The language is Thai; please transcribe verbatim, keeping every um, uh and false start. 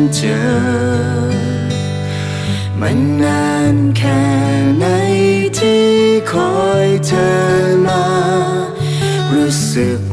เจอมันนานแค่ไหนที่คอยเธอมารู้สึก